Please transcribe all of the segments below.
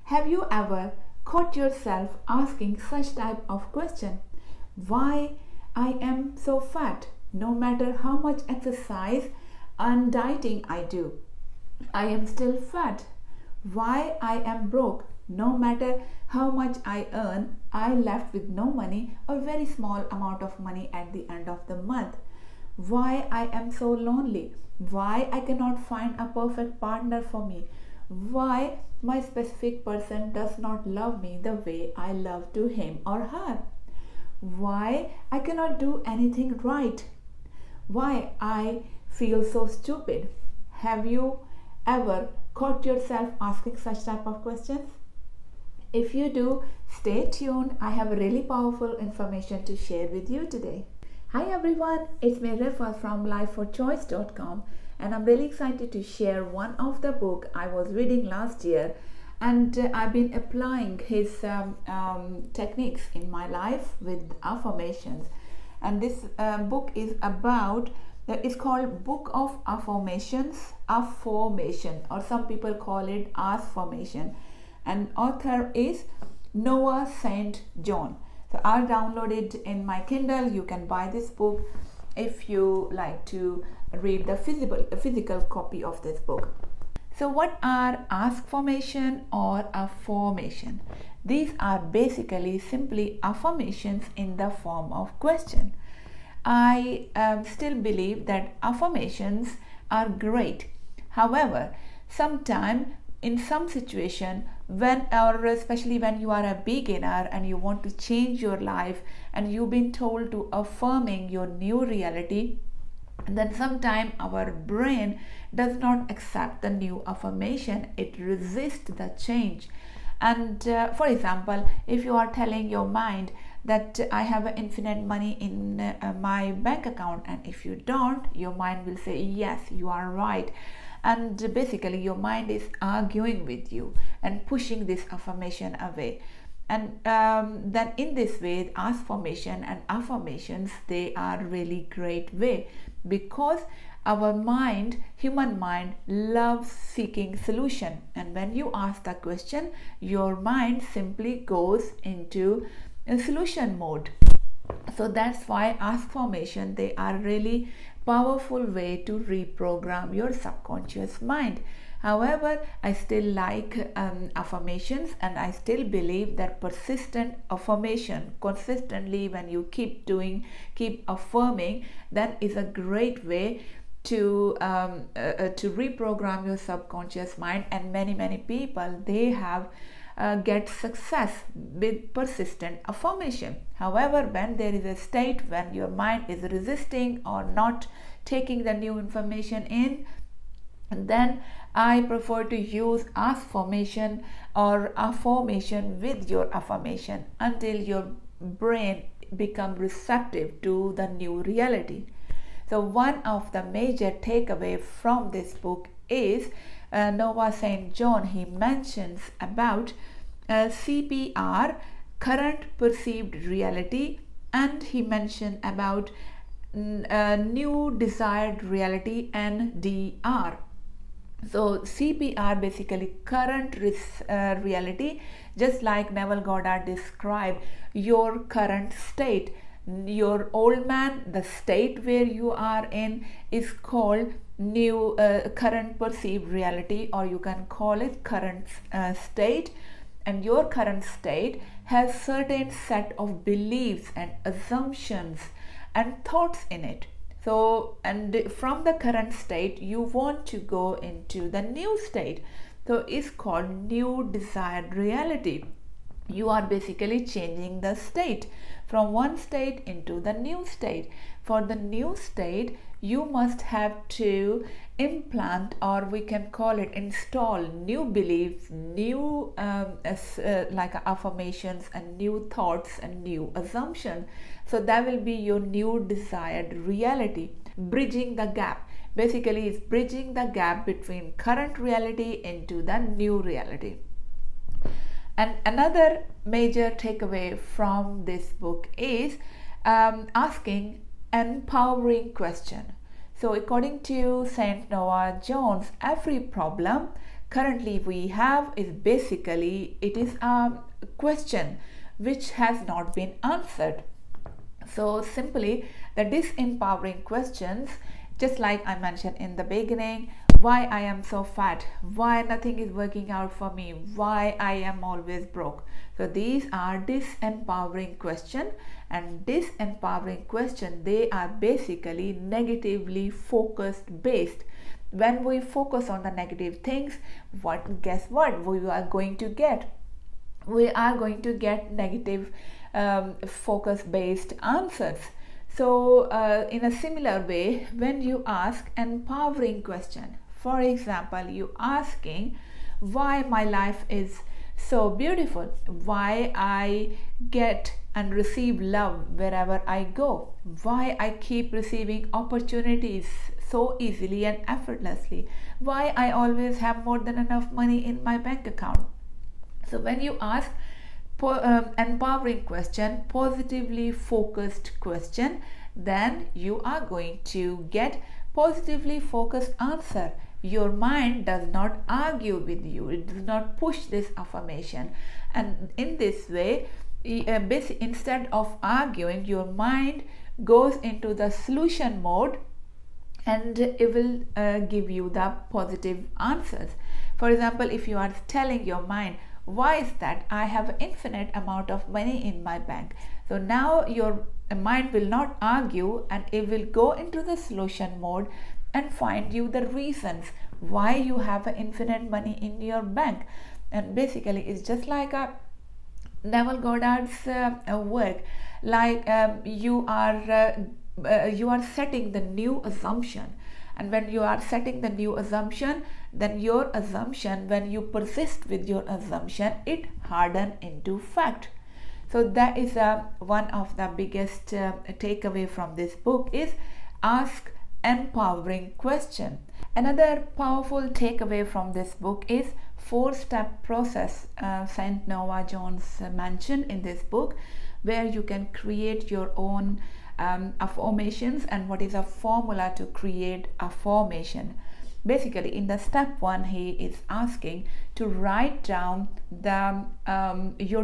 Have you ever caught yourself asking such type of question? Why I am so fat no matter how much exercise and dieting I do? I am still fat. Why I am broke no matter how much I earn, I left with no money or very small amount of money at the end of the month. Why I am so lonely? Why I cannot find a perfect partner for me? Why my specific person does not love me the way I love to him or her? Why I cannot do anything right? Why I feel so stupid? Have you ever caught yourself asking such type of questions? If you do, stay tuned. I have really powerful information to share with you today. Hi everyone, it's me Rifa from lifeforchoice.com, and I'm really excited to share one of the book I was reading last year, and I've been applying his techniques in my life with affirmations. And this book is about it's called Book of Affirmations, Affirmation, or some people call it Affirmation, and author is Noah St. John. So I'll download it in my Kindle. You can buy this book if you like to read the physical copy of this book. So what are affirmation or affirmation? These are basically simply affirmations in the form of question. I still believe that affirmations are great. However, sometimes in some situation, when or especially when you are a beginner and you want to change your life and you've been told to affirming your new reality, then sometimes our brain does not accept the new affirmation. It resists the change. And for example, if you are telling your mind that I have infinite money in my bank account, and if you don't, your mind will say yes, you are right. And basically your mind is arguing with you and pushing this affirmation away. And then in this way, affirmation and affirmations, they are really great way, because our mind, human mind, loves seeking solution. And when you ask the question, your mind simply goes into a solution mode. So that's why affirmation, they are really powerful way to reprogram your subconscious mind. However, I still like affirmations, and I still believe that persistent affirmation, consistently when you keep affirming, that is a great way to reprogram your subconscious mind. And many people, they have get success with persistent affirmation. However, when there is a state when your mind is resisting or not taking the new information in, then I prefer to use affirmation or affirmation with your affirmation until your brain becomes receptive to the new reality. So one of the major takeaway from this book is Noah St. John, he mentions about CPR, current perceived reality, and he mentioned about new desired reality, NDR. So CPR, basically current reality, just like Neville Goddard described your current state. Your old man, the state where you are in, is called new current perceived reality, or you can call it current state. And your current state has certain set of beliefs and assumptions and thoughts in it. So, and from the current state, you want to go into the new state. So it's called new desired reality. You are basically changing the state from one state into the new state. For the new state, you must have to implant, or we can call it install, new beliefs, new like affirmations and new thoughts and new assumptions. So that will be your new desired reality. Bridging the gap, basically it's bridging the gap between current reality into the new reality. And another major takeaway from this book is asking empowering question. So according to Saint Noah Jones, every problem currently we have is basically it is a question which has not been answered. So simply the disempowering questions, just like I mentioned in the beginning, why I am so fat, why nothing is working out for me, why I am always broke. So these are disempowering questions, and disempowering questions, they are basically negatively focused based. When we focus on the negative things, guess what we are going to get? We are going to get negative focus based answers. So in a similar way, when you ask empowering question, for example, you asking why my life is so beautiful, why I get and receive love wherever I go, why I keep receiving opportunities so easily and effortlessly, why I always have more than enough money in my bank account. So when you ask empowering question, positively focused question, then you are going to get positively focused answer. Your mind does not argue with you, it does not push this affirmation, and in this way, instead of arguing, your mind goes into the solution mode and it will give you the positive answers. For example, if you are telling your mind, why is that I have infinite amount of money in my bank, so now your mind will not argue and it will go into the solution mode and find you the reasons why you have infinite money in your bank. And basically it's just like a Neville Goddard's work, like you are setting the new assumption, and when you are setting the new assumption, then your assumption, when you persist with your assumption, it harden into fact. So that is one of the biggest takeaway from this book is ask empowering question. Another powerful takeaway from this book is 4-step process Saint Noah Jones mentioned in this book, where you can create your own affirmations, and what is a formula to create affirmation. Basically in the step 1, he is asking to write down the your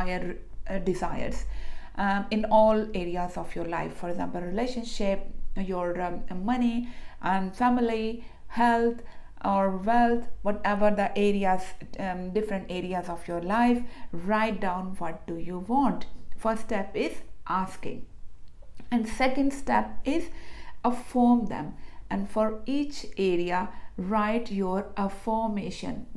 desires in all areas of your life. For example, relationship, your money and family, health or wealth, whatever the areas, different areas of your life. Write down what do you want. First step is asking, and second step is affirm them, and for each area write your affirmation.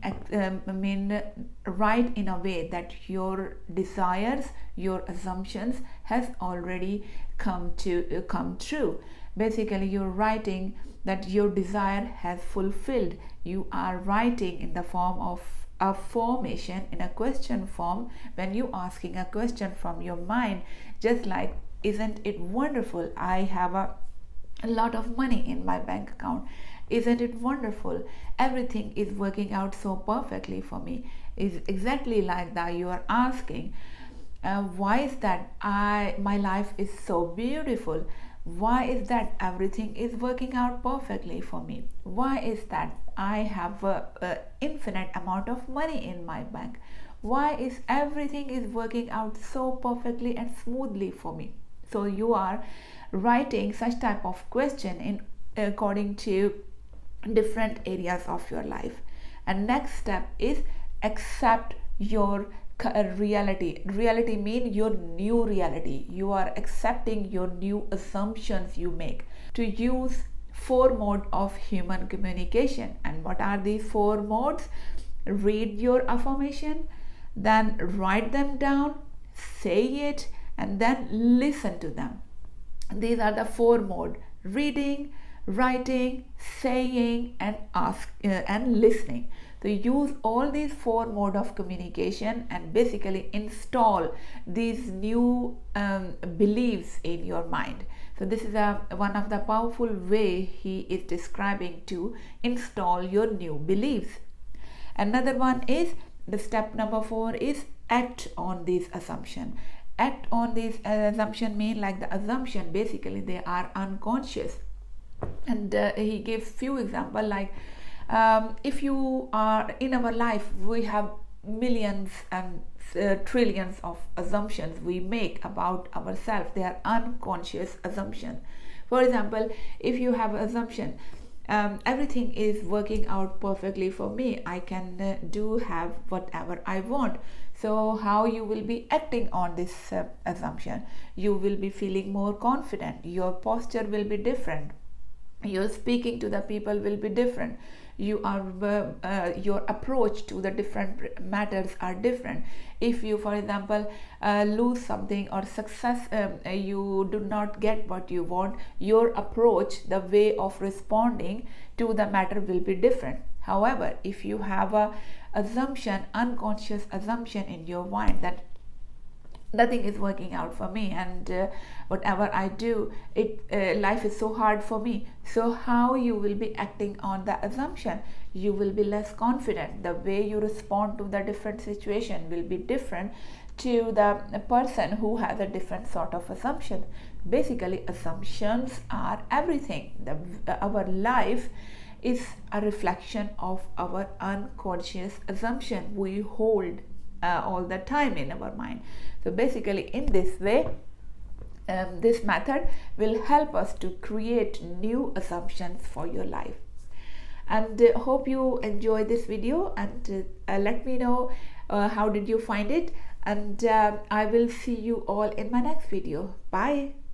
Write in a way that your desires, your assumptions has already come true. Basically you're writing that your desire has fulfilled. You are writing in the form of affirmation, in a question form, when you asking a question from your mind, just like, isn't it wonderful, I have a lot of money in my bank account, isn't it wonderful, everything is working out so perfectly for me. Is exactly like that you are asking, why is that my life is so beautiful, why is that everything is working out perfectly for me, why is that I have a infinite amount of money in my bank, why is everything is working out so perfectly and smoothly for me. So you are writing such type of question in according to different areas of your life. And next step is accept your reality. Reality means your new reality. You are accepting your new assumptions you make. To use 4 modes of human communication. And what are these 4 modes? Read your affirmation, then write them down, say it, and then listen to them. These are the 4 modes: reading, writing, saying, and listening. So use all these 4 modes of communication and basically install these new beliefs in your mind. So this is one of the powerful way he is describing to install your new beliefs. Another one is the step number 4 is act on these assumption. Act on these assumption mean like the assumption basically they are unconscious, and he gives few example like If you are in our life, we have millions and trillions of assumptions we make about ourselves. They are unconscious assumptions. For example, if you have an assumption, everything is working out perfectly for me, I can have whatever I want. So how you will be acting on this assumption? You will be feeling more confident, your posture will be different, your speaking to the people will be different, you are your approach to the different matters are different. If you, for example, lose something or success, you do not get what you want, your approach, the way of responding to the matter will be different. However, if you have a assumption, unconscious assumption in your mind that nothing is working out for me, and whatever I do, life is so hard for me, so how you will be acting on the assumption? You will be less confident. The way you respond to the different situation will be different to the person who has a different sort of assumption. Basically, assumptions are everything. Our life is a reflection of our unconscious assumption we hold all the time in our mind. So basically, in this way, this method will help us to create new assumptions for your life. And hope you enjoy this video, and let me know how did you find it, and I will see you all in my next video. Bye.